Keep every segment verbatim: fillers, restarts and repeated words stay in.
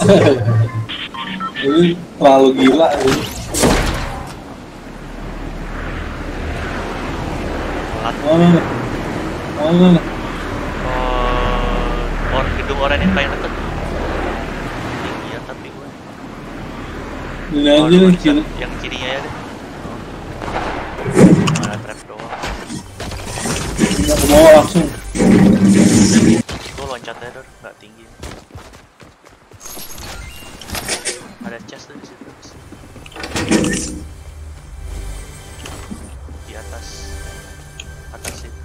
Ini terlalu gila ini. Mana nih? Mana nih? Oh, orang gedung orang yang paling dekat. Tinggi ya tapi gue. Ini aja nih kiri. Yang kirinya ya deh. Mana trap doang. Nggak ke bawah langsung. Gue loncatnya dor, nggak tinggi. Ada chest tuh di situ. Di atas, atas itu.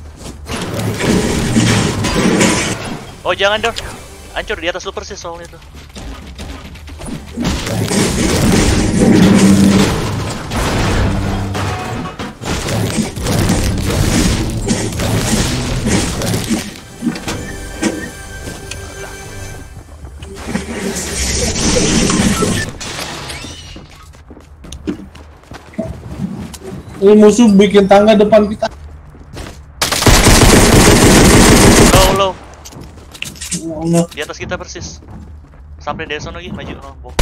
Oh jangan dor, hancur di atas lu persis soalnya tuh. Ini musuh bikin tangga depan kita. Low, low. Oh, no. Di atas kita persis. Sampai dari sana lagi, maju. Oh, bok.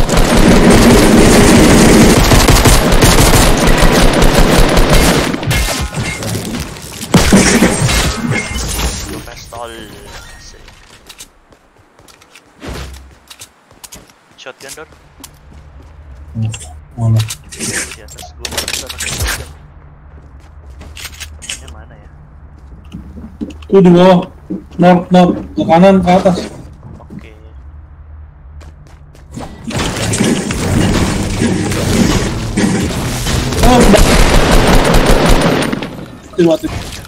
Pistol. Shotgun door. Mana? Di atas gua bisa pakai shotgun. Temennya mana ya? Tuh di bawah. North, north, ke kanan, ke atas. Oke. Oh, mati, mati.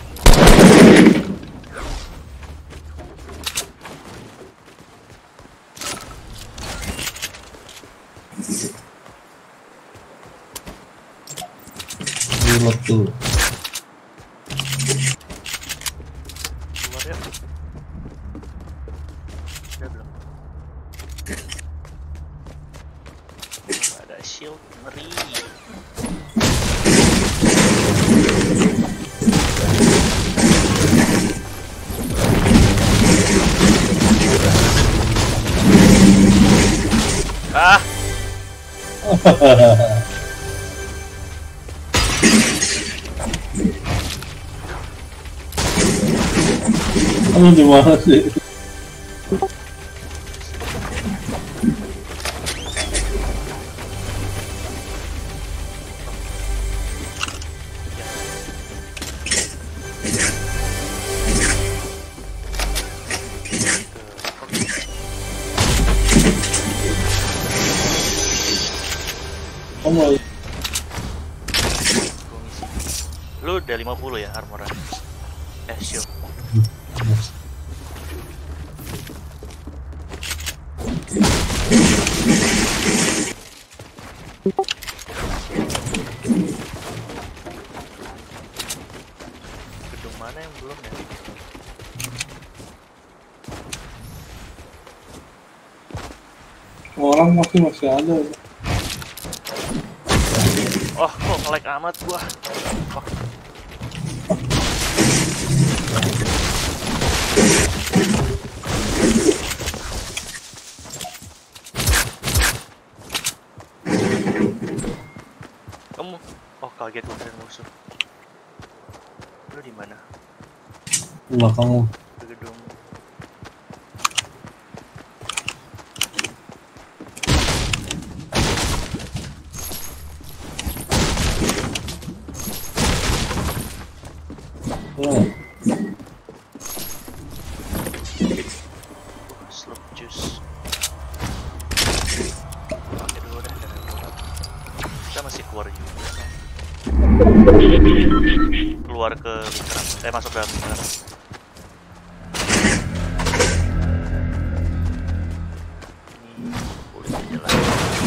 Reload tuh. Keluar ya. Udah belum? Nggak ada shield, ngeri. Ah. Kamu di mana sih? Kamu lu udah lima puluh ya armoran? Eh, shield. Gedung mana yang belum ya? orang masih masih ada. Oh, kok nge-lag amat gua. Oh. Kamu, oh kaget gua kira musuh. Lu di mana? Belakang. Di gedung. Oh. Slurp juice. Pakai dulu dah dan kita masih keluar juga. Keluar ke lingkaran, eh masuk dalam lingkaran. Ini kulit aja lah.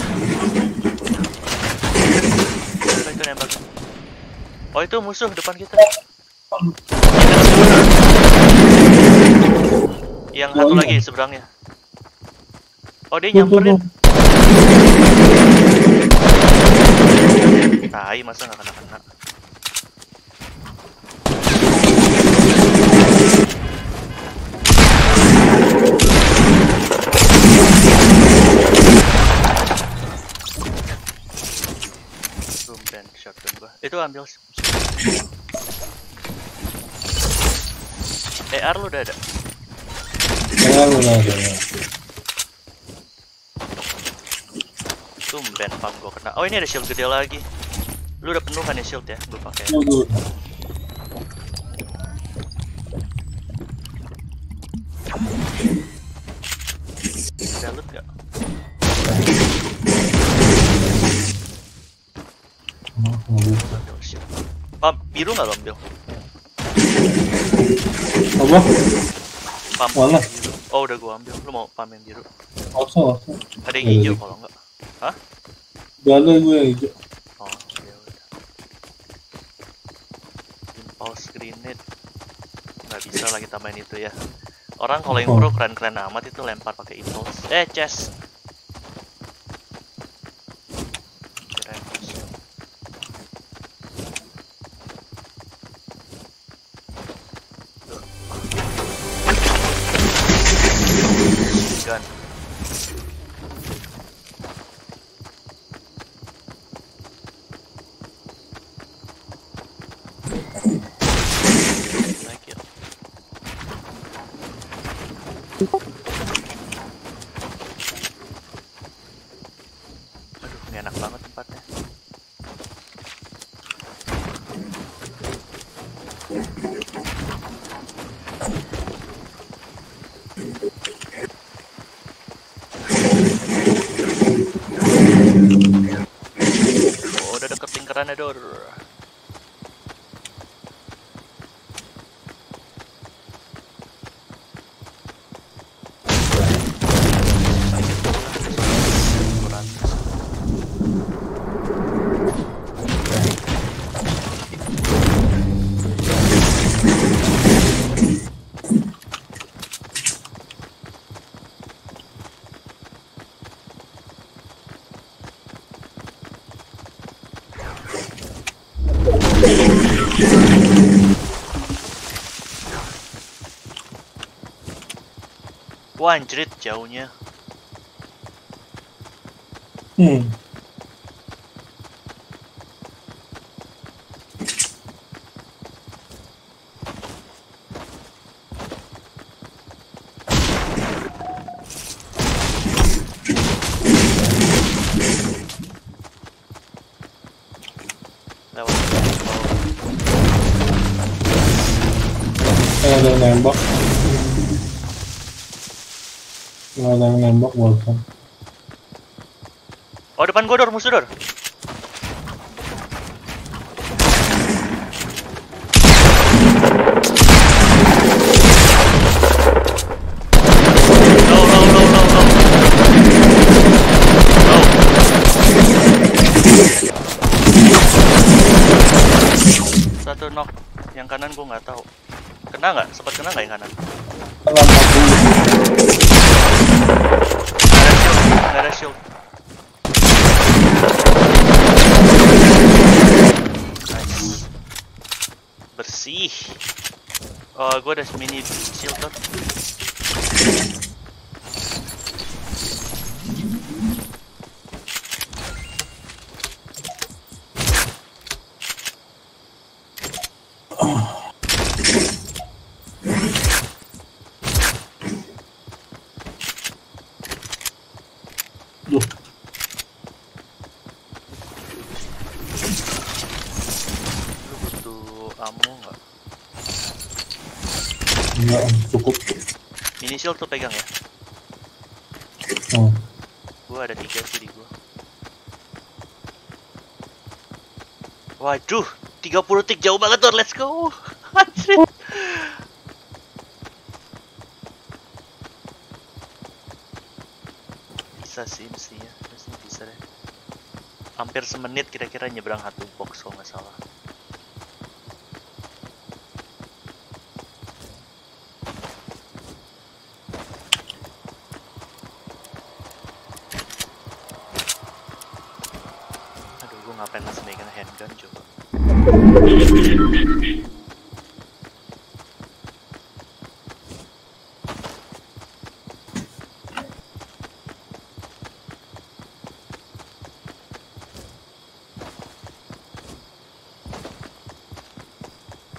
Apa itu nembak? Oh itu musuh depan kita. Yang satu lagi seberangnya. Oh dia nyamperin. Tai masa nggak kena-kena. tuh ambil. E R lu udah ada? Ya, udah ada. Tumben pam gua kena. Oh, ini ada shield gede lagi. Lu udah penuh kan ya shield ya? Gua pakai. Tunggu. Ada loot gak? Ambil shield. Pam biru nggak lo ambil? Apa? Pam Mana? biru. Oh udah gua ambil. Lu mau pam yang biru? Osok, osok. Ada yang hijau kalau enggak. Hah? Gak ada gue yang hijau. Oh ya udah. Impulse grenade. Nggak bisa lagi tambahin itu ya. Orang kalau yang pro keren-keren amat itu lempar pakai impulse. Eh chest. Kirain musuh. Gun. Like it. Aduh, ini enak banget tempatnya. Oh, udah deket lingkarannya, Dor. Wah, anjrit jauhnya. Hmm. Lewat. Eh, ada yang nembak. Nggak ada yang nembak, welcome. Oh, depan gua, Dor, musuh, Dor. Low, low, low, low, low. Low. Satu knock. Yang kanan gua nggak tahu. Kena nggak? Sempat kena nggak yang kanan? Kalau empat puluh. Nggak ada shield. Nice. Bersih. Oh, gue ada mini shield tuh. Duh. Lu butuh ammo nggak? Enggak, cukup. Mini shield tuh pegang ya? Oh. Gua ada tiga sih di gua. Waduh, tiga puluh tik jauh banget tuh, let's go. Anjir. Bisa sih mestinya, mestinya bisa deh. Hampir semenit kira-kira nyebrang satu box kalau nggak salah. Aduh, gue ngapain masih megang handgun coba.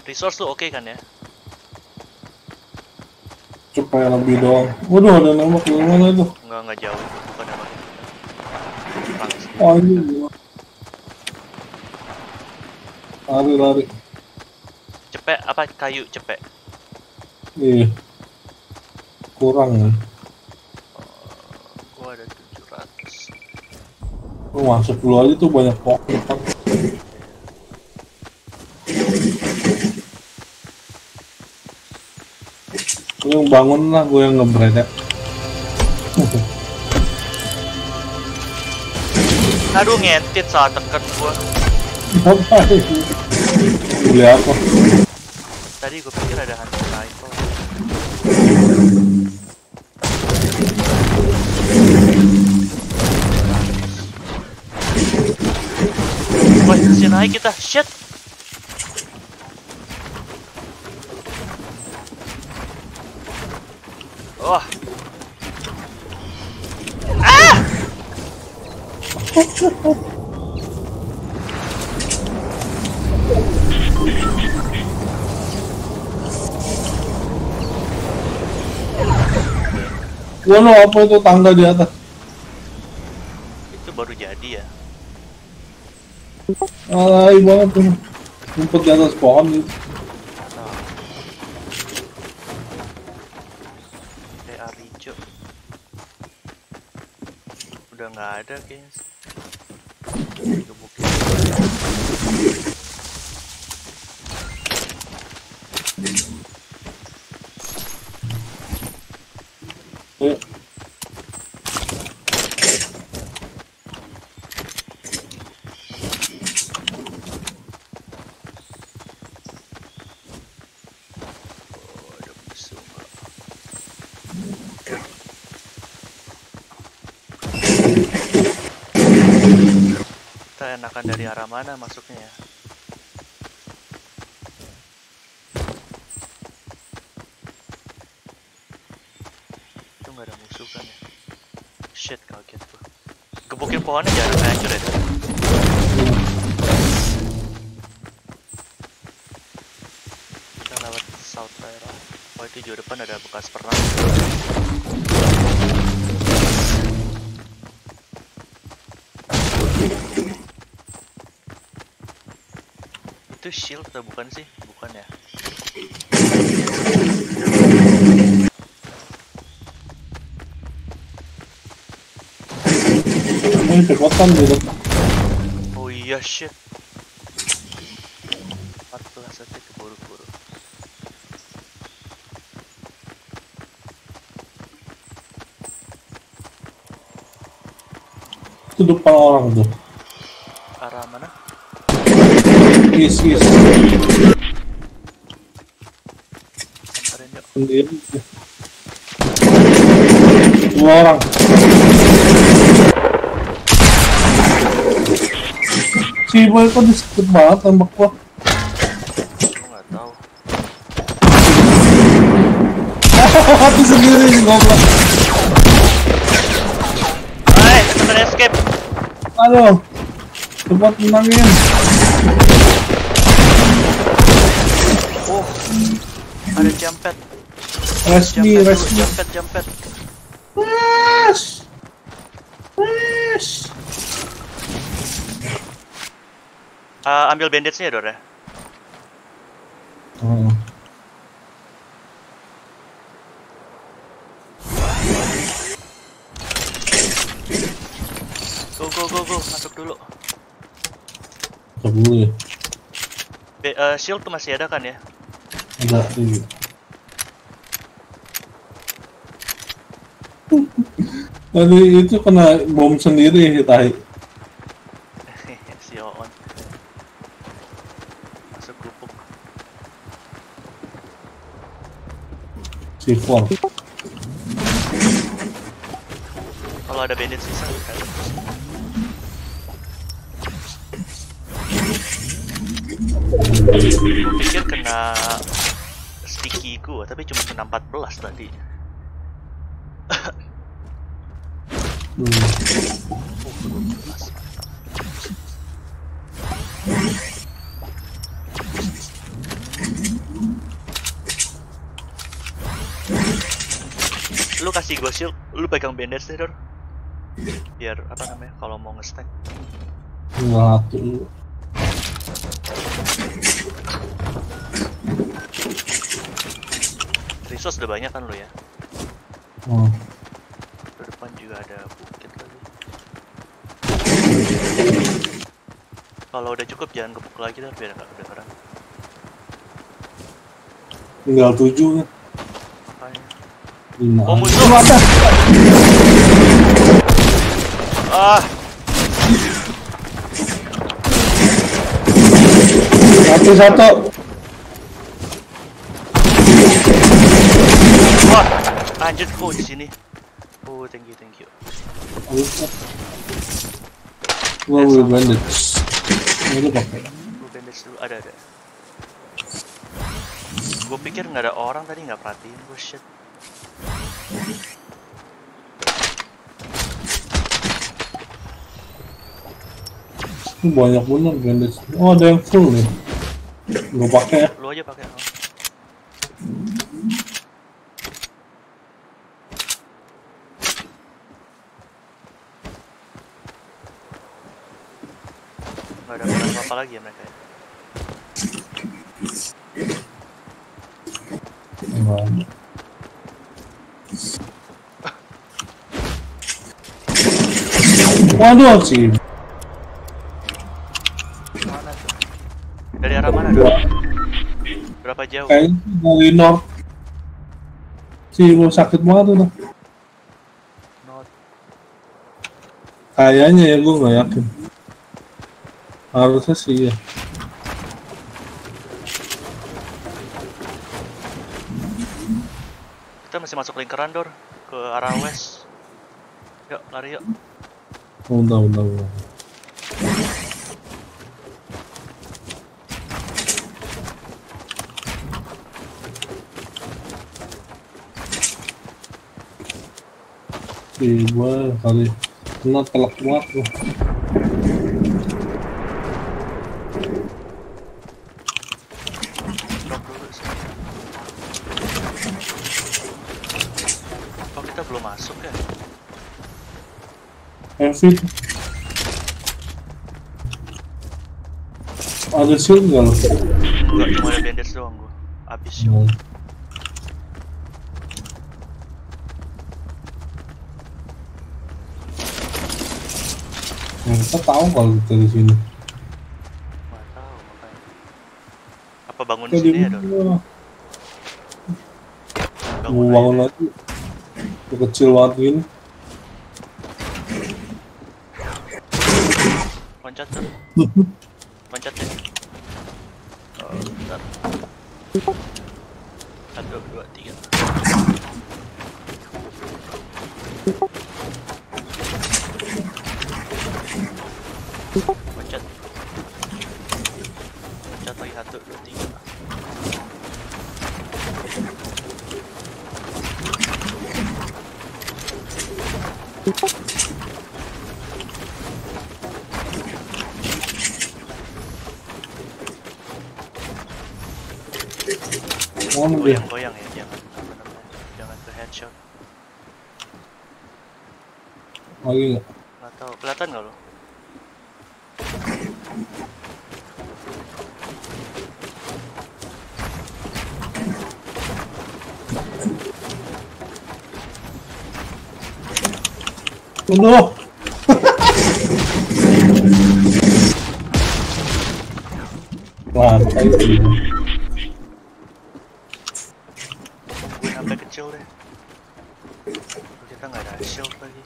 Resource tuh oke kan ya? Supaya lebih doang. Waduh, ada nembak dari mana itu? Enggak, enggak jauh. Bukan apa. Perang sih. Oh, ini lari-lari. Cepet apa kayu cepet? Iya. Kurang ya. Gua ada tujuh ratus. Oh, masuk dulu aja tuh banyak pok depan. Lu yang bangun lah, gue yang ngebredet. Aduh ngentit saat tekan gua. Apa itu? Beli apa? Tadi gua pikir ada hantu rifle. Wah, masih naik kita. Shit. Wah. Ah! Waduh, apa itu tangga di atas? Itu baru jadi ya. Alay banget tuh. Ngumpet di atas pohon gitu. Atau kayak Arijo. Udah nggak ada kayaknya. Gebukin. Ya. Kita enakan dari arah mana masuknya ya? Itu nggak ada musuh kan ya? Shit, kaget gua. Gebukin pohonnya jangan sampai hancur ya. Kita lewat South Daerah. Oh, itu jauh depan ada bekas perang. Itu shield atau bukan sih? Bukan ya? Ini kekuatan gitu. Oh iya, shit. empat belas aja keburu-buru. Itu depan orang tuh. Arah mana? Is, is. Samperin yuk. Sendiri. Dua orang. Si boy kok disitu banget tembak gua. Aku nggak tahu. Hati sendiri sih goblok. Hai, temen escape. Aduh. Cepat menangin. Oh, ada jump pad. Resmi, Jump pad dulu, resmi. jump pad, jump pad. Wes. Wes. Uh, ambil bandage-nya ya, Dor ya. Oh. Go, go, go, go, masuk dulu. Masuk dulu ya. Be uh, shield tuh masih ada kan ya? Ada tuh. Tadi itu kena bom sendiri, tahi. Si Oon. Masuk gubuk. C four. Kalau ada bandit sisa kan. Gue pikir kena sticky gua, tapi cuma kena empat belas tadi. Hmm. Oh, dua belas. kasih gua shield, lu pegang bandage deh, Dor. Biar apa namanya kalau mau nge-stack. Enggak tuh. Resource udah banyak kan lu ya? Oh. Di depan juga ada bukit lagi. Kalau udah cukup jangan gebuk lagi dah biar nggak kedengeran. Tinggal tujuh. Makanya. Lima. Oh musuh! Ah! Satu satu. Wah! Anjir kok di sini. Oh thank you thank you. Gua udah bandage. Ini pakai. Gua bandage dulu ada ada. Gua pikir nggak ada orang tadi nggak perhatiin gua shit. Ini banyak bener bandage. Oh ada yang full nih. Gua pakai. Lu aja pakai. Oh. Gak ada barang apa-apa lagi ya mereka ya? Enggak. Waduh sih. Mana tuh? Dari arah mana dong? Berapa jauh? Kayaknya dari north. Sih mau sakit banget tuh. Not. Kayaknya ya gue nggak yakin. Harusnya sih ya. Kita masih masuk lingkaran Dor ke arah west. Yuk lari yuk. Bentar, bentar, bentar. Ih, gua kali kena telak banget tuh. Drop dulu sih. Oh kita belum masuk ya? Heavy. Ada shield nggak lo? Enggak, cuma ada bandage doang gua. Abis yuk. Hmm. Nah, kita tahu kalau kita di sini. Nggak tahu makanya. Apa bangun di Kita sini ya di Dor? mana? Mau Bangun bangun aja. lagi. Itu kecil banget gini. Loncat Dor. Loncat ya. Oh, bentar. Satu, dua, tiga. Loncat. Loncat lagi satu, dua, tiga. Mana dia? Goyang-goyang ya, jangan apa namanya, jangan ke headshot. Lagi nggak? Nggak tahu, kelihatan nggak lo? Tunggu. Lantai sih. Gue sampai kecil deh. Kita nggak ada shield lagi.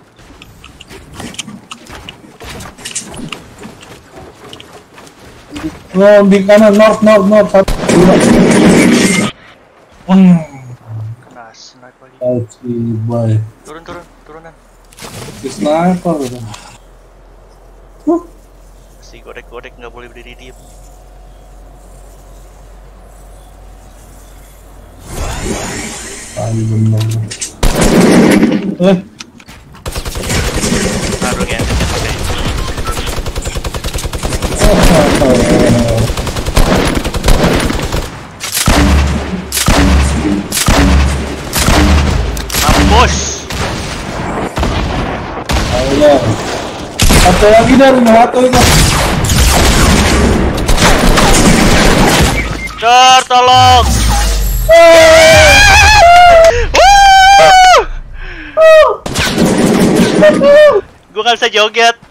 Oh, di kanan north north north satu dua. Hmm. Kena snipe lagi. Aci, bye. Turun turun turunan. Di sniper. Huh. Si godek-godek nggak boleh berdiri diem. Tadi benar. Eh, Taruh ya, kita pakai. Mampus. Satu lagi dari satu itu. Cor, tolong. Gue gak bisa joget.